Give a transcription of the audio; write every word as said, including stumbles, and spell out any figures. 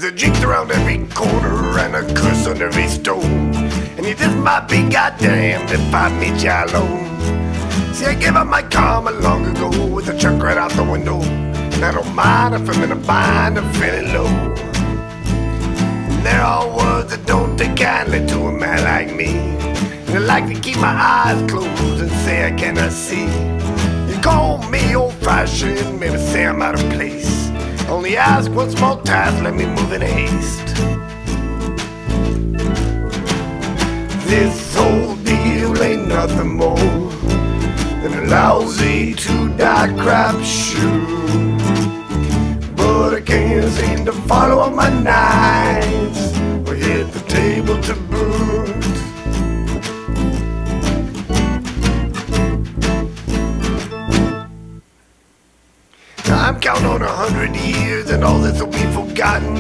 There's a jinx around every corner and a curse under every stone, and you just might be goddamned if I meet you alone. See, I gave up my karma long ago with a chuck right out the window, and I don't mind if I'm in a bind or feeling low. And there are words that don't take kindly to a man like me, and I like to keep my eyes closed and say I cannot see. You call me old-fashioned, maybe say I'm out of place. Only ask one small task, let me move in haste. This whole deal ain't nothing more than a lousy two-die crap shoe, but I can't seem to follow up my nights or hit the table to boot. I'm counting on a hundred years and all this will be forgotten.